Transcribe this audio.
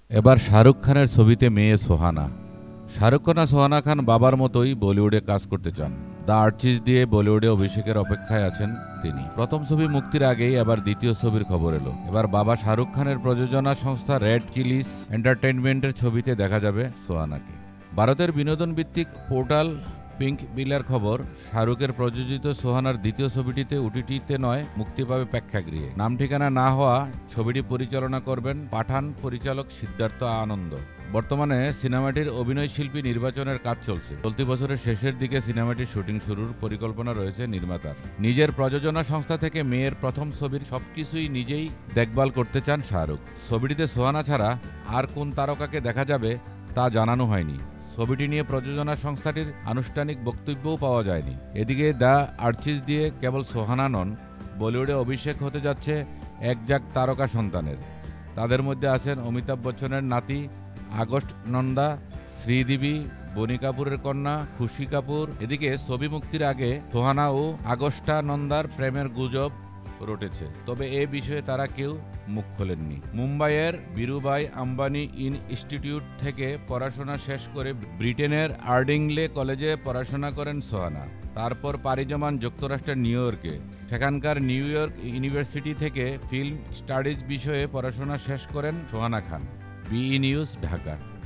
এবার শাহরুখ খানের ছবিতে মেয়ে সোহানা। শাহরুখ খান সোহানা খান বাবার মতোই বলিউডে কাজ করতে চান। দ্য আর্টিস্ট দিয়ে বলিউডে অভিষেকের অপেক্ষায় আছেন তিনি। প্রথম ছবি মুক্তির আগেই এবার দ্বিতীয় ছবির খবর এলো। এবার বাবা শাহরুখ খানের প্রযোজনা সংস্থা রেড চিলিস এন্টারটেইনমেন্টের ছবিতে দেখা যাবে সোহানাকে। ভারতের বিনোদন ভিত্তিক পোর্টাল পিঙ্ক বিলার খবর, শাহরুখের প্রযোজিত সোহানার দ্বিতীয় ছবিটিতে ওটিটিতে নয়, মুক্তি পাবে প্রেক্ষাগৃহে। নাম ঠিকানা না হওয়া ছবিটি পরিচালনা করবেন পাঠান পরিচালক সিদ্ধার্থ আনন্দ। বর্তমানে সিনেমাটির অভিনয় শিল্পী নির্বাচনের কাজ চলছে। চলতি বছরের শেষের দিকে সিনেমাটির শুটিং শুরুর পরিকল্পনা রয়েছে নির্মাতার। নিজের প্রযোজনা সংস্থা থেকে মেয়ের প্রথম ছবির সবকিছুই নিজেই দেখভাল করতে চান শাহরুখ। ছবিটিতে সোহানা ছাড়া আর কোন তারকাকে দেখা যাবে তা জানানো হয়নি। ছবিটি নিয়ে প্রযোজনা সংস্থাটির আনুষ্ঠানিক বক্তব্যও পাওয়া যায়নি। এদিকে দ্য আর্টিস্ট দিয়ে কেবল সোহানা নন, বলিউডে অভিষেক হতে যাচ্ছে একজাক তারকা সন্তানের। তাদের মধ্যে আছেন অমিতাভ বচ্চনের নাতি আগস্ট নন্দা, শ্রীদেবী, বনি কাপুরের কন্যা খুশি কাপুর। এদিকে ছবি মুক্তির আগে সোহানা ও আগস্টা নন্দার প্রেমের গুজব রটেছে, তবে এ বিষয়ে তারা কেউ মুখ খোলেননি। মুম্বাইয়ের বীরুভাই আম্বানি ইনস্টিটিউট থেকে পড়াশোনা শেষ করে ব্রিটেনের আর্ডিংলে কলেজে পড়াশোনা করেন সোহানা। তারপর পাড়ি জমান যুক্তরাষ্ট্রের নিউ ইয়র্কে। সেখানকার নিউ ইয়র্ক ইউনিভার্সিটি থেকে ফিল্ম স্টাডিজ বিষয়ে পড়াশোনা শেষ করেন সোহানা খান। BE news, Dhaka.